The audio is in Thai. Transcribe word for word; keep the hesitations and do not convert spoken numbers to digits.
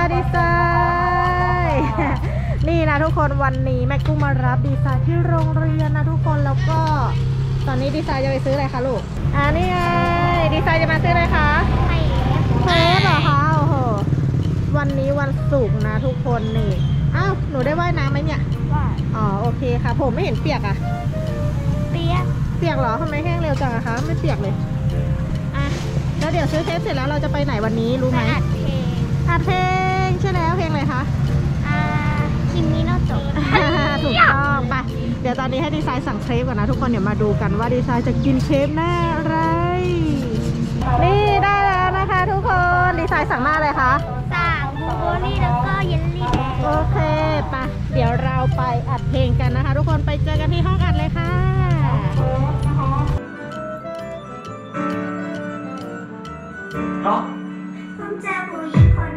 ดีไซน์นี่นะทุกคนวันนี้แม่กุ้งมารับดีไซน์ที่โรงเรียนนะทุกคนแล้วก็ตอนนี้ดีไซน์จะไปซื้ออะไรคะลูกอ่านี่ไงดีไซน์จะมาซื้ออะไรคะเค้กเหรอคะโอ้โหวันนี้วันศุกร์นะทุกคนนี่อ้าวหนูได้ว่ายน้ำไหมเนี่ยอ๋อโอเคค่ะผมไม่เห็นเปียกอะเปียกเปียกเหรอทำไมแห้งเร็วจังอะคะไม่เปียกเลยอ่ะแล้วเดี๋ยวซื้อเค้กเสร็จแล้วเราจะไปไหนวันนี้รู้ไหมอัดเพลงอัดเพลงใช่แล้วเพลงอะไรคะอ่าคิมมิโนโตะถูกต้องไปเดี๋ยวตอนนี้ให้ดีไซน์สั่งเค้กก่อนนะทุกคนเดี๋ยวมาดูกันว่าดีไซน์จะกินเค้กหน้าอะไรนี่ได้แล้วนะคะทุกคนดีไซน์สั่งหน้าอะไรคะสั่งบลูเบอร์รี่แล้วก็เยลลี่แดงโอเคไปเดี๋ยวเราไปอัดเพลงกันนะคะทุกคนไปเจอกันที่ห้องอัดเลยค่ะเพราะผมเจอผู้หญิงคน